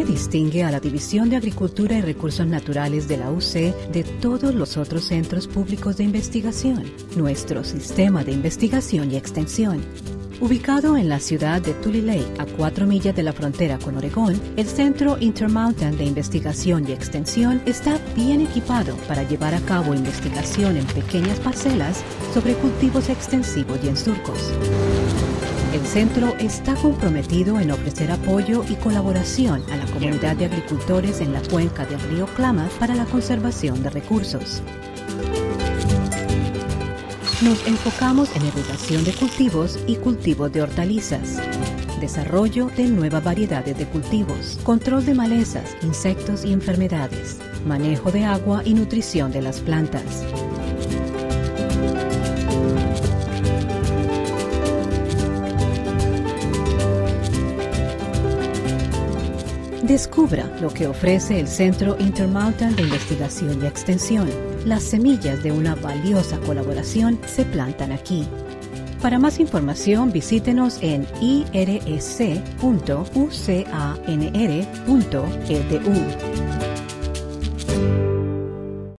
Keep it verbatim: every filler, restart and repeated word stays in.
¿Qué distingue a la División de Agricultura y Recursos Naturales de la U C de todos los otros centros públicos de investigación? Nuestro sistema de investigación y extensión. Ubicado en la ciudad de Tule Lake, a cuatro millas de la frontera con Oregón, el Centro Intermountain de Investigación y Extensión está bien equipado para llevar a cabo investigación en pequeñas parcelas sobre cultivos extensivos y en surcos. El centro está comprometido en ofrecer apoyo y colaboración a la comunidad de agricultores en la cuenca del río Klamath para la conservación de recursos. Nos enfocamos en irrigación de cultivos y cultivos de hortalizas, desarrollo de nuevas variedades de cultivos, control de malezas, insectos y enfermedades, manejo de agua y nutrición de las plantas. Descubra lo que ofrece el Centro Intermountain de Investigación y Extensión. Las semillas de una valiosa colaboración se plantan aquí. Para más información, visítenos en i r e c punto u c a n r punto e d u.